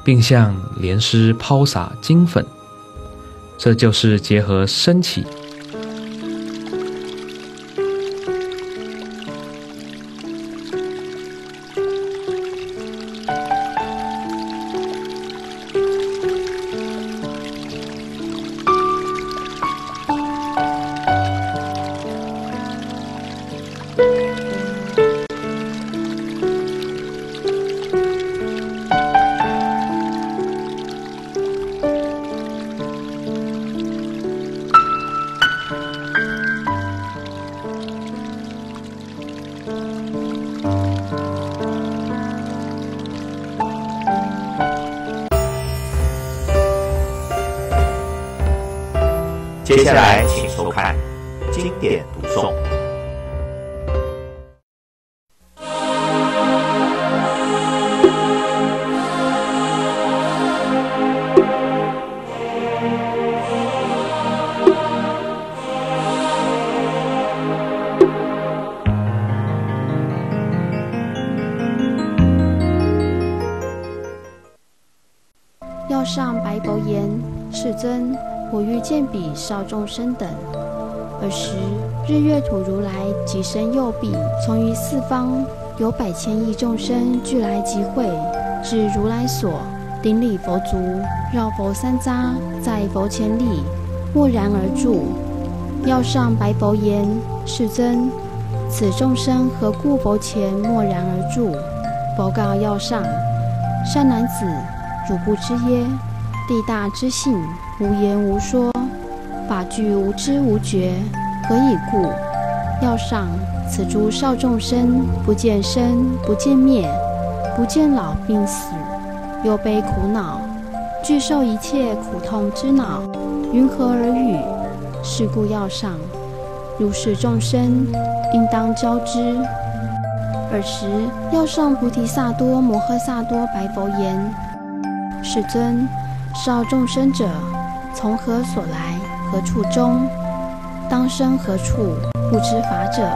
并向莲师抛洒金粉，这就是结合升起。 接下来请收看经典读诵。 要上白佛言：世尊，我欲见彼少众生等。尔时，日月土如来即身右臂，从于四方有百千亿众生俱来集会，至如来所，顶礼佛足，绕佛三匝，在佛前礼，默然而住。要上白佛言：世尊，此众生何故佛前默然而住？佛告要上：善男子，汝不知耶？地大之性，无言无说，法具无知无觉，何以故？要上，此诸少众生，不见生，不见灭，不见老病死，忧悲苦恼，具受一切苦痛之恼，云何而语？是故要上，如是众生，应当教之。尔时，要上菩提萨埵摩诃萨埵白佛言：世尊，少众生者，从何所来？何处终？当生何处？不知法者。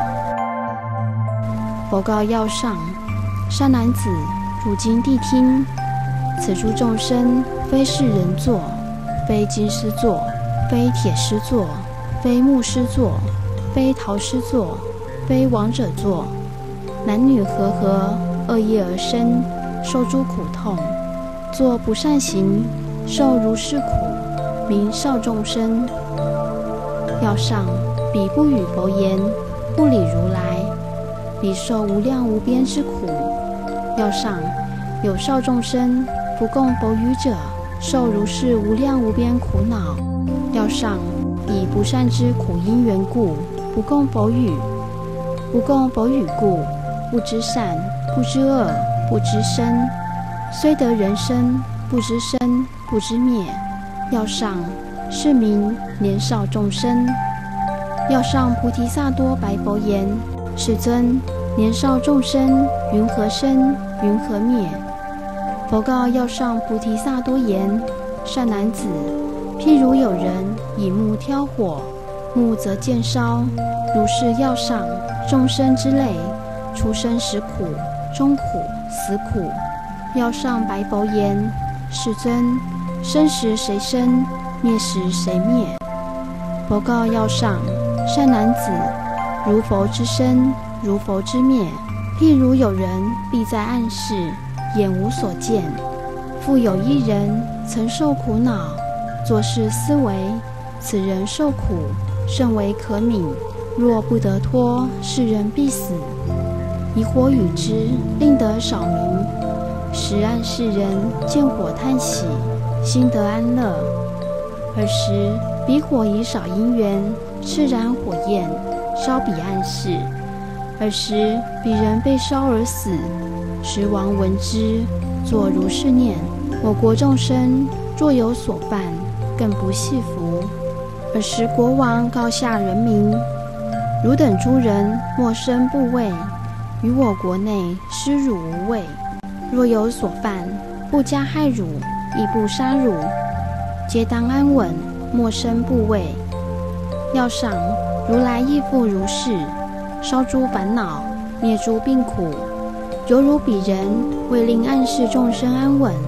佛告要上：善男子，汝今谛听。此诸众生，非是人作，非金狮作，非铁狮作，非木狮作，非陶狮作，非王者作，男女和合，恶业而生，受诸苦痛，作不善行，受如是苦，名少众生。要上，彼不语佛言，不理如来，彼受无量无边之苦。要上，有少众生，不共佛语者，受如是无量无边苦恼。要上，以不善之苦因缘故，不共佛语。不共佛语故，不知善，不知恶，不知生，虽得人身，不知生，不知灭。要上，是名年少众生。要上菩提萨埵白佛言：世尊，年少众生云何生，云何灭？佛告要上菩提萨埵言：善男子，譬如有人以木挑火，木则见烧，如是要上众生之类，出生时苦，中苦，死苦。要上白佛言：世尊，生时谁生？灭时谁灭？佛告要上：善男子，如佛之生，如佛之灭。譬如有人必在暗室，眼无所见，复有一人曾受苦恼，作是思维：此人受苦，甚为可悯，若不得脱，是人必死。以火与之，令得少民。时暗室人见火叹喜，心得安乐。尔时，彼火以少因缘，炽然火焰，烧彼暗室。尔时，彼人被烧而死。时王闻之，作如是念：我国众生若有所犯，更不系服。尔时国王告下人民：汝等诸人莫生怖畏，于我国内施汝无畏。若有所犯，不加害汝，亦不杀汝，皆当安稳，莫生怖畏。要上，如来亦复如是，烧诸烦恼，灭诸病苦。犹如彼人为令暗室众生安稳，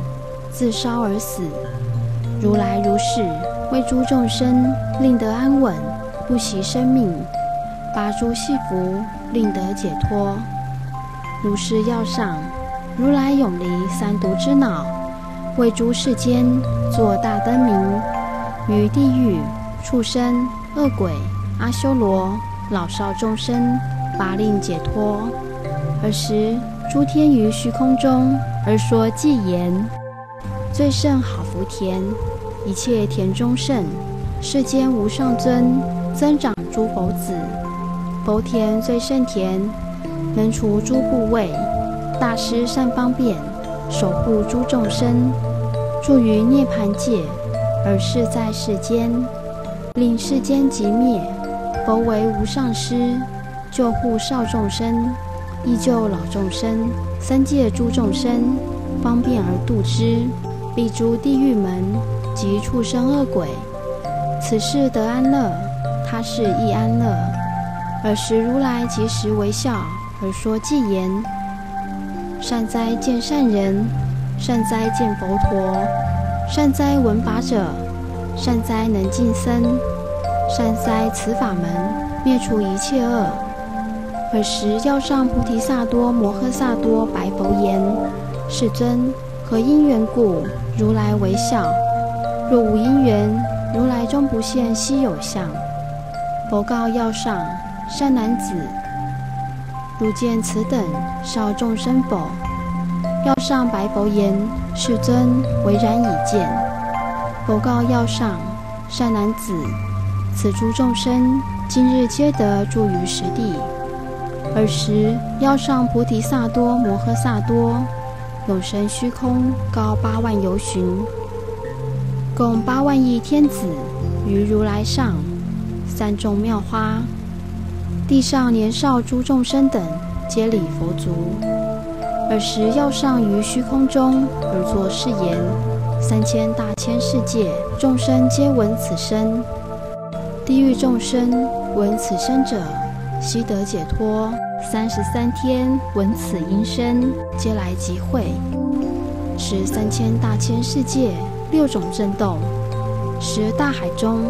自烧而死。如来如是，为诸众生令得安稳，不惜生命，拔诸系缚，令得解脱。如是要上，如来永离三毒之恼，为诸世间作大灯明，于地狱、畜生、恶鬼、阿修罗、老少众生，拔令解脱。尔时诸天于虚空中而说偈言：最胜好福田，一切田中胜，世间无上尊，增长诸佛子。佛田最胜田，能除诸怖畏，大施善方便，守护诸众生，住于涅槃界，而是在世间，令世间寂灭。佛为无上师，救护少众生，依救老众生，三界诸众生，方便而度之，避诸地狱门及畜生恶鬼。此世得安乐，他世亦安乐。尔时如来即时微笑，而说偈言：善哉见善人，善哉见佛陀，善哉闻法者，善哉能近僧，善哉此法门，灭除一切恶。尔时要上菩提萨埵摩诃萨埵白佛言：世尊，何因缘故，如来微笑？若无因缘，如来终不现稀有相。佛告要上：善男子，如见此等少众生否？要上白佛言：世尊，唯然已见。佛告要上：善男子，此诸众生今日皆得住于实地。尔时要上菩提萨埵摩诃萨埵永生虚空高8万由旬，共8万亿天子于如来上，三众妙花。地上年少诸众生等皆礼佛足。尔时要上于虚空中而作是言：3000大千世界众生皆闻此声，地狱众生闻此声者，悉得解脱。33天闻此音声，皆来集会。时3000大千世界6种震动，时大海中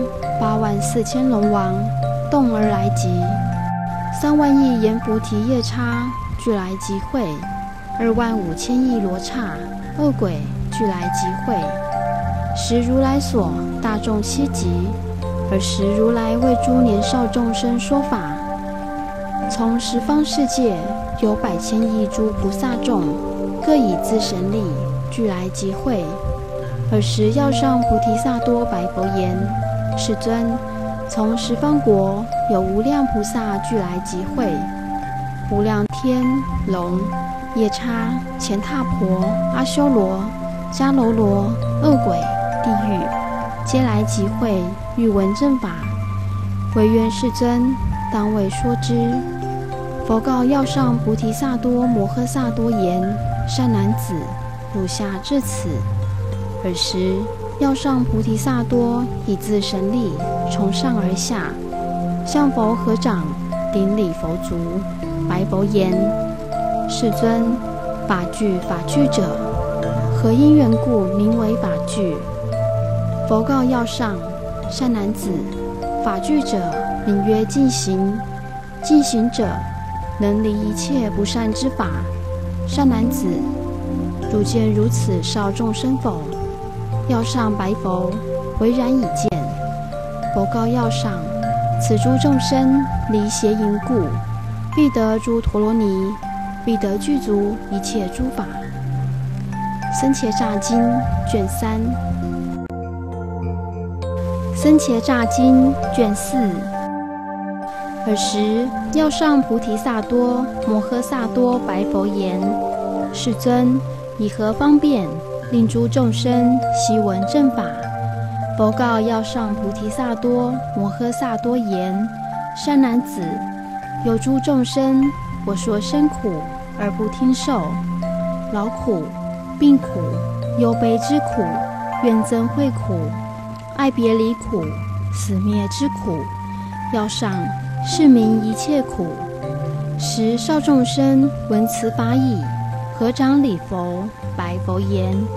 84000龙王动而来集。3万亿阎浮提夜叉俱来集会，25000亿罗刹恶鬼俱来集会。时如来所大众悉集。尔时如来为诸年少众生说法，从十方世界有100千亿诸菩萨众，各以自神力俱来集会。尔时要上菩提萨埵白佛言：世尊，从十方国有无量菩萨俱来集会，无量天龙夜叉乾闼婆阿修罗迦楼罗恶鬼地狱，皆来集会，欲闻正法。唯愿世尊当为说之。佛告要上菩提萨埵摩诃萨埵言：善男子，汝下至此。尔时要上菩提萨埵以自神力从上而下，向佛合掌，顶礼佛足，白佛言：世尊，法具法具者，何因缘故名为法具？佛告要上：善男子，法具者名曰净行，净行者能离一切不善之法。善男子，汝见如此少众生否？要上白佛：唯然已见。佛告要上：此诸众生离邪淫故，必得诸陀罗尼，必得具足一切诸法。僧伽吒经卷3。僧伽吒经卷4。尔时要上菩提萨埵摩诃萨埵白佛言：世尊，以何方便令诸众生悉闻正法？佛告要上菩提萨埵摩诃萨埵言：善男子，有诸众生，我说生苦而不听受，劳苦、病苦、忧悲之苦、怨憎会苦、爱别离苦、死灭之苦，要上是名一切苦。时少众生闻此法已，合掌礼佛，白佛言：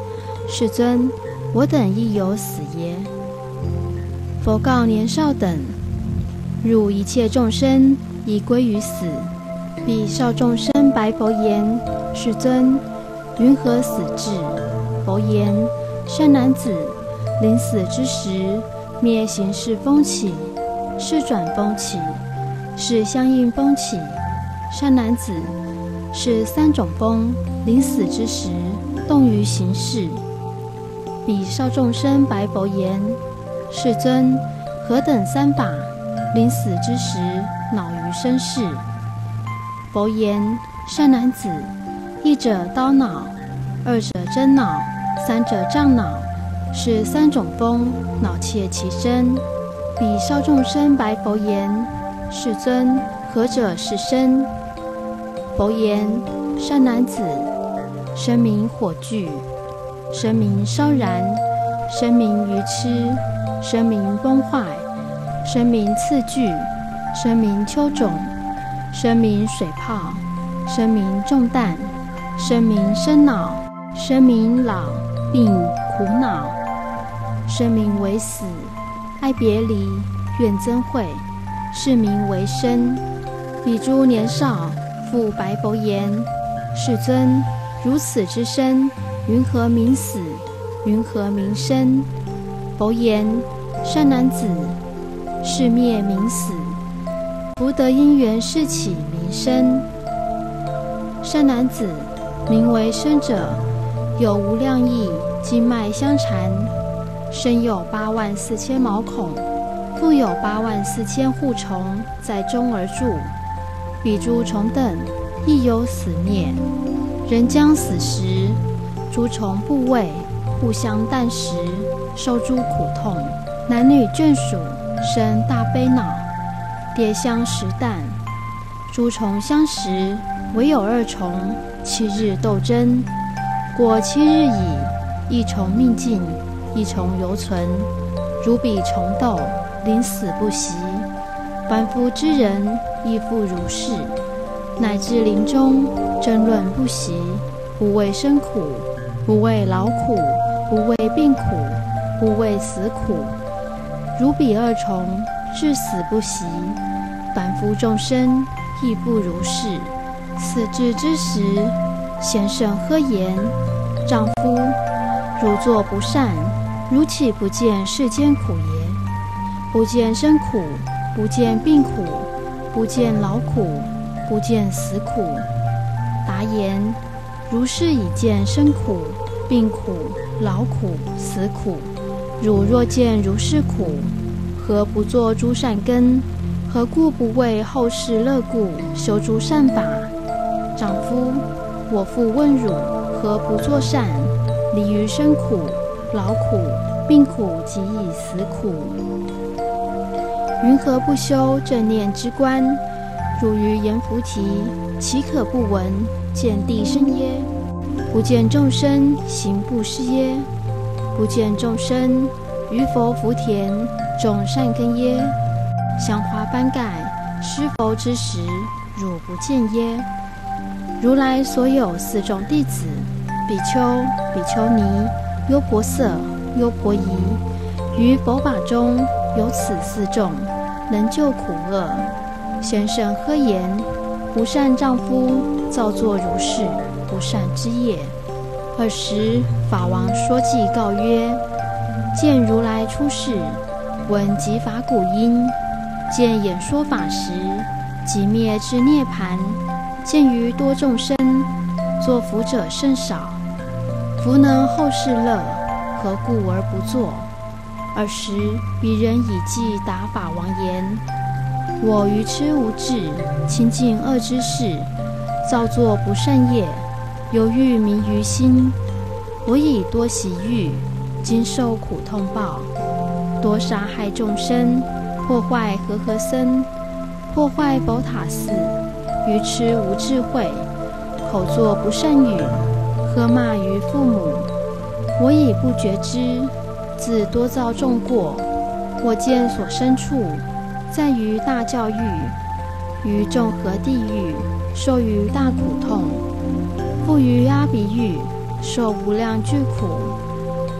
世尊，我等亦有死耶？佛告年少等：汝一切众生已归于死。彼少众生白佛言：世尊，云何死至？佛言：善男子，临死之时，灭形式风起，是转风起，是相应风起。善男子，是三种风，临死之时动于形式。彼少众生白佛言：世尊，何等三法，临死之时恼于身世？佛言：善男子，一者刀恼，二者真恼，三者障恼，是三种风恼切其身。彼少众生白佛言：世尊，何者是身？佛言：善男子，身名火炬，身名烧燃，身名愚痴，身名崩坏，身名刺剧，身名丘种，身名水泡，身名重担，身名生恼，身名老病苦恼，身名为死，爱别离，怨憎会，是名为身。彼诸年少复白佛言：世尊，如此之身，云何名死？云何名生？佛言：善男子，是灭名死，福德因缘是起名生。善男子，名为生者，有无量亿经脉相缠，身有84000毛孔，复有84000护虫在中而住。彼诸虫等亦有死灭。人将死时，诸虫部位互相啖食，受诸苦痛。男女眷属生大悲恼，蝶相食啖。诸虫相食，唯有二虫7日斗争。过7日已，一虫命尽，一虫犹存。如彼虫斗，临死不息。凡夫之人亦复如是，乃至临终争论不息，不为生苦，不为劳苦，不为病苦，不为死苦。如彼二虫，至死不息。凡夫众生亦复如是。死至之时，贤圣呵言：丈夫，汝作不善，汝岂不见世间苦耶？不见生苦，不见病苦，不见劳苦，不见死苦。答言：如是已见生苦、病苦、劳苦、死苦。汝若见如是苦，何不作诸善根？何故不为后世乐故修诸善法？丈夫，我复问汝，何不作善，离于生苦、劳苦、病苦及以死苦？云何不修正念之观？汝于阎浮提，岂可不闻见地生耶？不见众生行布施耶？不见众生于佛福田种善根耶？香花幡盖施佛之时，汝不见耶？如来所有4种弟子，比丘、比丘尼、优婆塞、优婆夷，于佛法中有此4种，能救苦厄。贤圣呵言：不善丈夫造作如是不善之业。尔时法王说偈告曰：见如来出世，闻即法鼓音，见演说法时，即灭之涅盘。见于多众生，作福者甚少。福能后世乐，何故而不作？尔时彼人以偈答法王言：我愚痴无智，亲近恶之事，造作不善业，犹豫迷于心。我以多喜欲，今受苦痛报。多杀害众生，破坏和合僧，破坏宝塔寺，愚痴无智慧，口作不善语，喝骂于父母。我以不觉知，自多造众过。我见所生处，在于大教育，于众合地狱，受于大苦痛。复于阿鼻狱，受无量巨苦。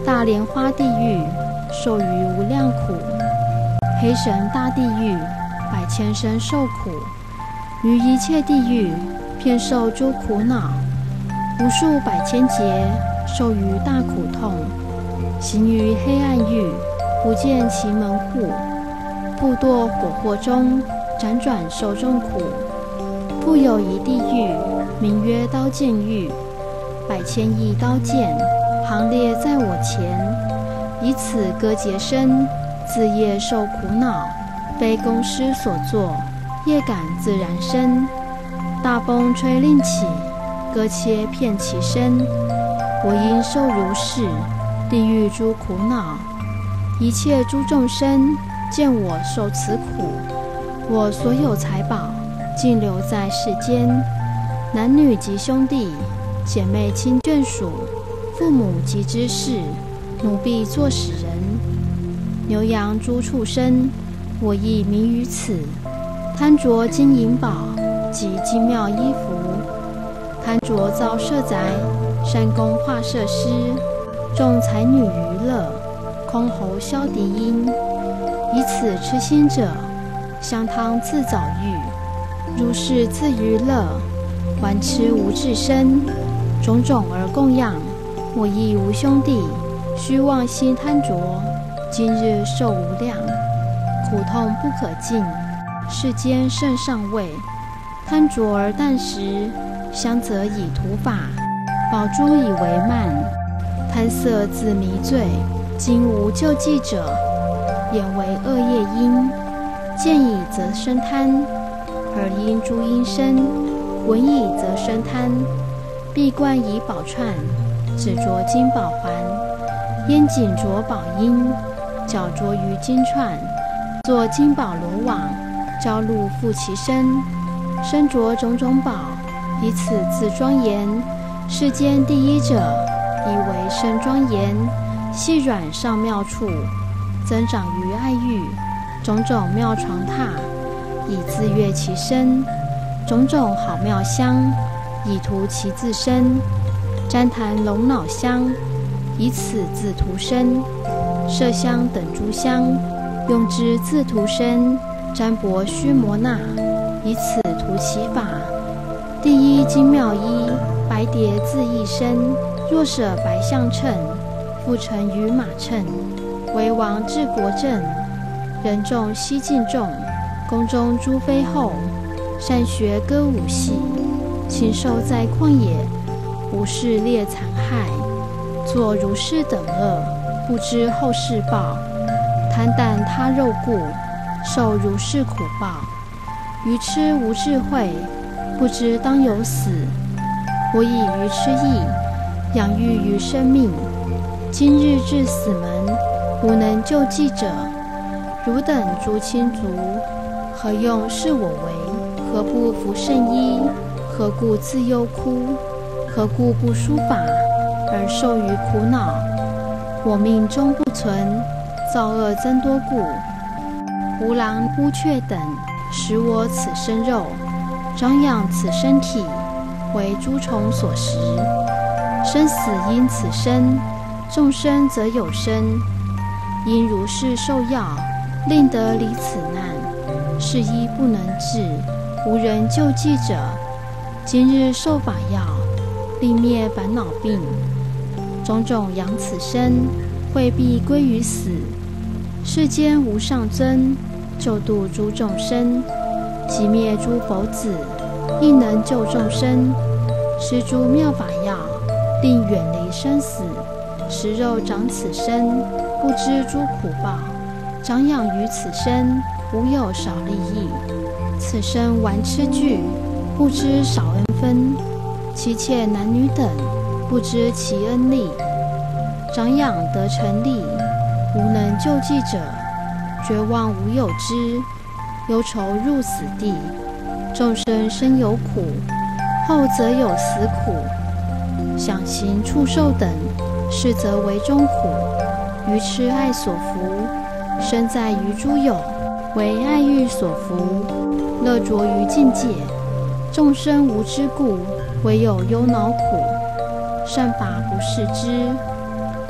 大莲花地狱受于无量苦，黑神大地狱百千生受苦，于一切地狱遍受诸苦恼，无数百千劫受于大苦痛，行于黑暗狱，不见其门户，复堕火惑中，辗转受众苦。复有一地狱，名曰刀剑狱，百千亿刀剑行列在我前，以此割截身，自业受苦恼，非公师所作，业感自然生。大风吹令起，割切遍其身，我因受如是地狱诸苦恼。一切诸众生见我受此苦，我所有财宝尽留在世间，男女及兄弟姐妹亲眷属，父母及知士，奴婢作使人，牛羊诸畜生，我亦迷于此。贪着金银宝及精妙衣服，贪着造舍宅，山宫画设施，众才女娱乐，箜篌箫笛音，以此痴心者，香汤自早欲，如是自娱乐，玩痴无智身，种种而供养，我亦无兄弟，虚妄心贪着，今日受无量苦痛不可尽，世间甚上位，贪着而啖食，香则以涂法，宝珠以为慢，贪色自迷醉，今无救济者，眼为恶业因，见已则生贪，耳因诸因生，闻已则生贪，闭冠以宝串，指着金宝环，烟颈着宝缨，脚着于金串，作金宝罗网，朝露覆其身，身着种种宝，以此自庄严。世间第一者，以为身庄严，细软上妙处，增长于爱欲，种种妙床榻，以自悦其身，种种好妙香，以涂其自身，旃檀龙脑香，以此自涂身，麝香等诸香，用之自涂身，占卜须摩那，以此涂其法。第一精妙衣，白蝶自异身，若舍白象乘，复成于马乘，为王治国政，人众悉敬重，宫中诸妃后，善学歌舞戏，禽兽在旷野，无事猎残害，作如是等恶，不知后世报，贪啖他肉故，受如是苦报。愚痴无智慧，不知当有死，我以愚痴意养育于生命，今日至死门，无能救济者。汝等诸亲族，何用视我为？何不服圣衣？何故自忧哭？何故不书法而受于苦恼？我命终不存，造恶增多故。无狼乌雀等食我此身肉，长养此身体，为诸虫所食。生死因此生，众生则有生。因如是受药，令得离此难，是医不能治，无人救济者。今日受法药，令灭烦恼病，种种养此身，未必归于死。世间无上尊，救度诸众生，即灭诸佛子，亦能救众生。施诸妙法药，令远离生死。食肉长此身，不知诸苦报，长养于此身，无有少利益。此身玩痴具，不知少恩分。妻妾男女等，不知其恩利。长养得成利，无能救济者，绝望无有之，忧愁入死地。众生生有苦，后则有死苦。想行畜兽等，是则为中苦。愚痴爱所伏，身在于诸有，为爱欲所伏，乐着于境界。众生无知故，唯有忧恼苦。善法不视之，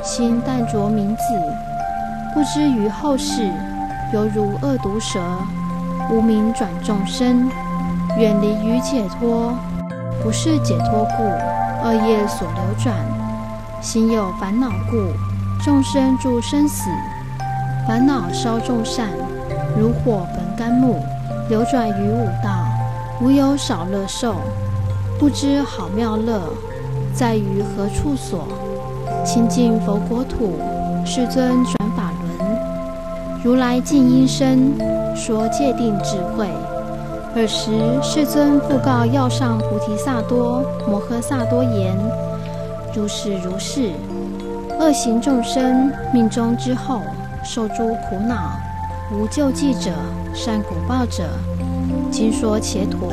心淡着名字，不知于后世，犹如恶毒蛇，无名转众生，远离于解脱，不是解脱故，恶业所流转。心有烦恼故，众生住生死。烦恼烧众善，如火焚甘木，流转于五道，无有少乐受。不知好妙乐，在于何处所？清净佛国土，世尊转法轮。如来净音声，说戒定智慧。尔时世尊复告要上菩提萨埵摩诃萨多言：如是如是，恶行众生命终之后，受诸苦恼，无救济者，善果报者，今说伽陀。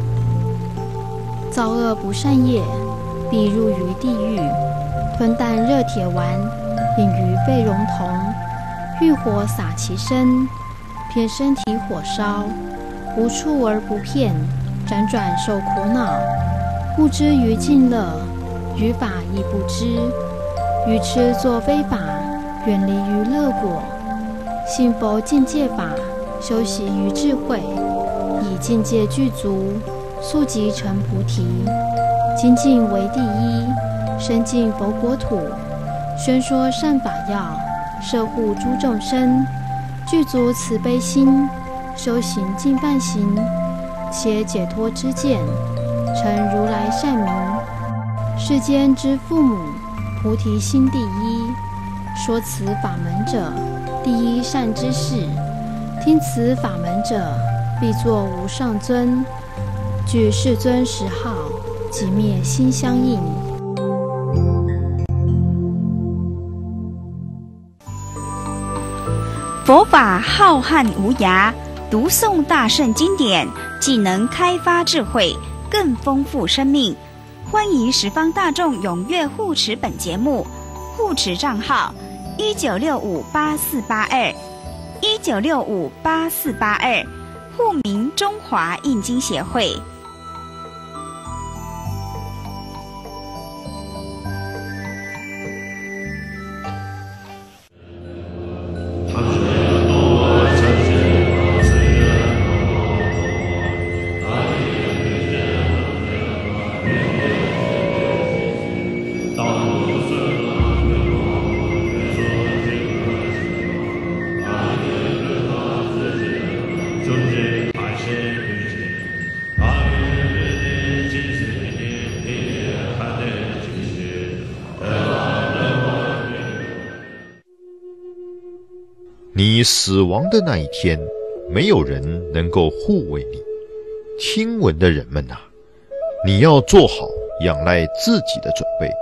造恶不善业，必入于地狱，吞啖热铁丸，饮于沸熔铜，欲火洒其身，偏身体火烧，无处而不片，辗转受苦恼，不知于尽乐，于法亦不知，愚痴作非法，远离于乐果。信佛境界法，修习于智慧，以境界具足，速即成菩提。精进为第一，深进佛国土，宣说善法要，摄护诸众生，具足慈悲心，修行净梵行，且解脱之见，成如来善名。世间之父母，菩提心第一。说此法门者，第一善知识。听此法门者，必作无上尊。具世尊十号，即灭心相应。 佛法浩瀚无涯，读诵大圣经典，既能开发智慧，更丰富生命。欢迎十方大众踊跃护持本节目，护持账号19658482，19658482，户名中华印经协会。 你死亡的那一天，没有人能够护卫你。听闻的人们啊，你要做好仰赖自己的准备。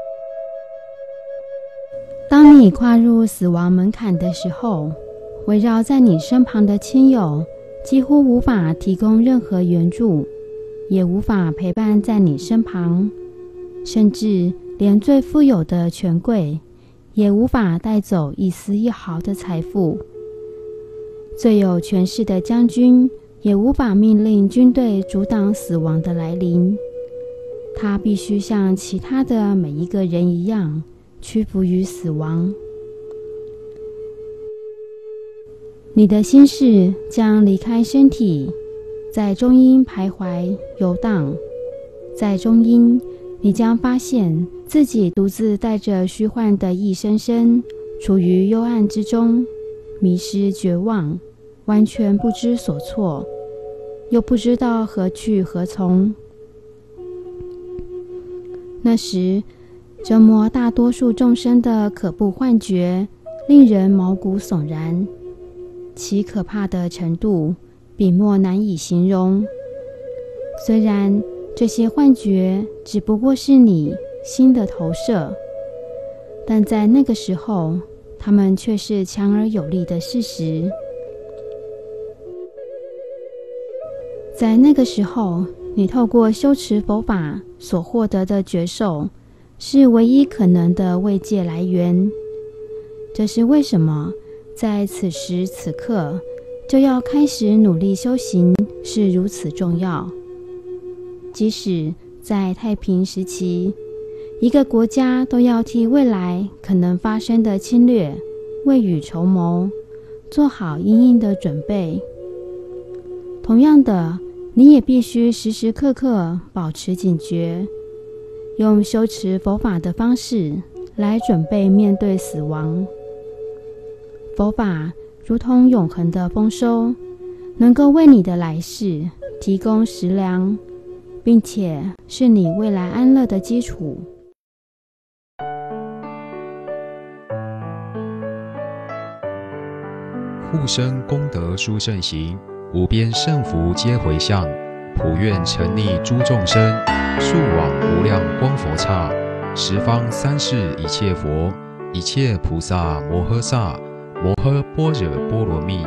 当你跨入死亡门槛的时候，围绕在你身旁的亲友几乎无法提供任何援助，也无法陪伴在你身旁，甚至连最富有的权贵也无法带走一丝一毫的财富。最有权势的将军也无法命令军队阻挡死亡的来临，他必须像其他的每一个人一样屈服于死亡。你的心事将离开身体，在中阴徘徊游荡。在中阴，你将发现自己独自带着虚幻的一生生，处于幽暗之中，迷失绝望，完全不知所措，又不知道何去何从。那时，折磨大多数众生的可怖幻觉，令人毛骨悚然，其可怕的程度，笔墨难以形容。虽然这些幻觉只不过是你心的投射，但在那个时候，它们却是强而有力的事实。在那个时候，你透过修持佛法所获得的觉受，是唯一可能的慰藉来源。这是为什么在此时此刻就要开始努力修行是如此重要。即使在太平时期， 一个国家都要替未来可能发生的侵略未雨绸缪，做好因应的准备。同样的，你也必须时时刻刻保持警觉，用修持佛法的方式来准备面对死亡。佛法如同永恒的丰收，能够为你的来世提供食粮，并且是你未来安乐的基础。 护生功德殊胜行，无边胜福皆回向，普愿沉溺诸众生，速往无量光佛刹，十方三世一切佛，一切菩萨摩诃萨，摩诃般若波罗蜜。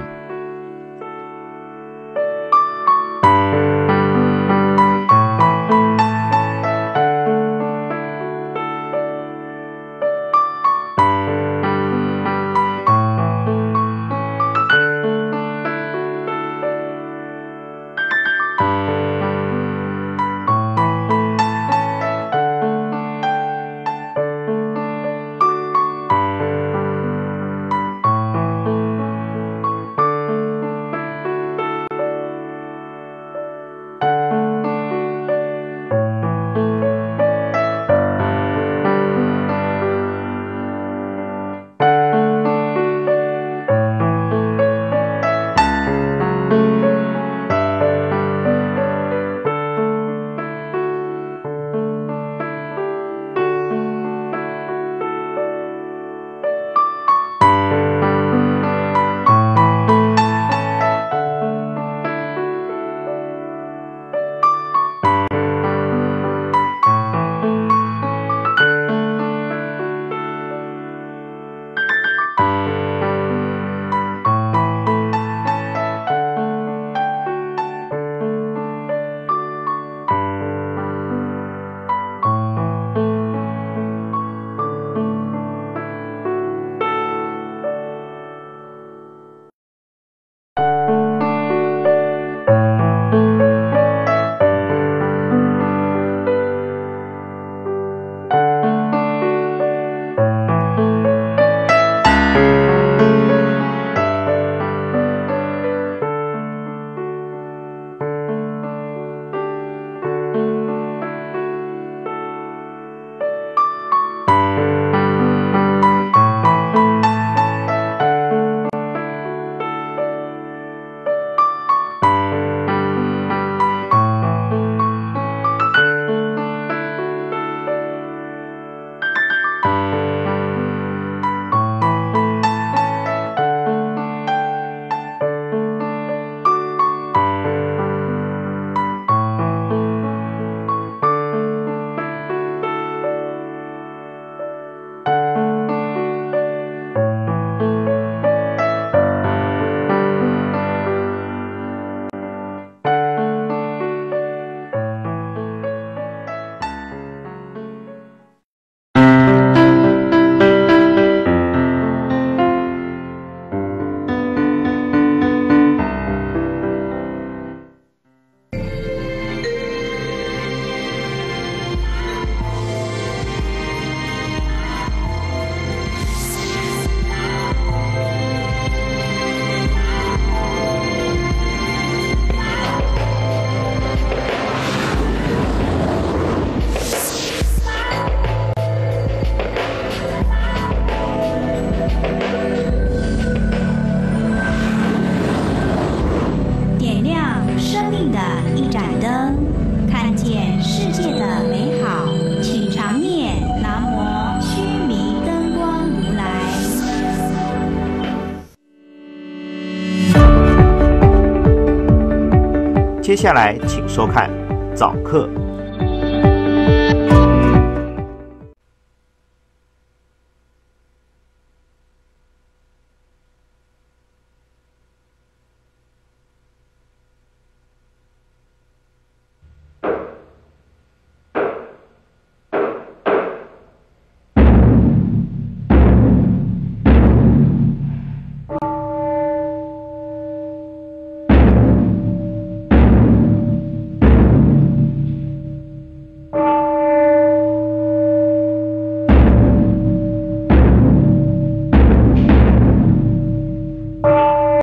接下来请收看早课